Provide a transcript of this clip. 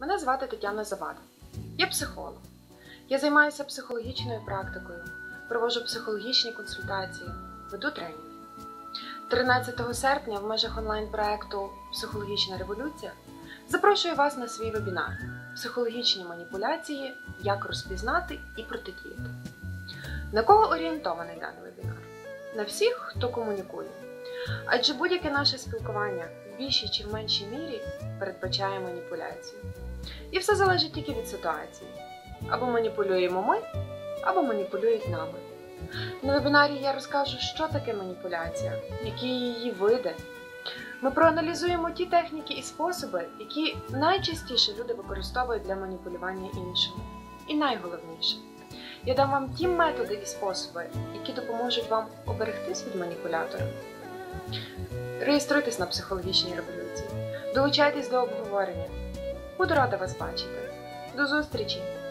Мене звати Тетяна Завада. Я психолог. Я займаюся психологічною практикою, проводжу психологічні консультації, веду тренінги. 13 серпня в межах онлайн-проекту «Психологічна революція» запрошую вас на свій вебінар «Психологічні маніпуляції. Як розпізнати і протидіяти». На кого орієнтований даний вебінар? На всіх, хто комунікує. Адже будь-яке наше спілкування в більшій чи в меншій мірі передбачає маніпуляцію. І все залежить тільки від ситуації. Або маніпулюємо ми, або маніпулюють нами. На вебінарі я розкажу, що таке маніпуляція, які її види. Ми проаналізуємо ті техніки і способи, які найчастіше люди використовують для маніпулювання іншими. І найголовніше, я дам вам ті методи і способи, які допоможуть вам оберегтись від маніпулятора. Реєструйтесь на психологічній революції, долучайтесь до обговорення. Буду рада вас бачити. До зустрічі!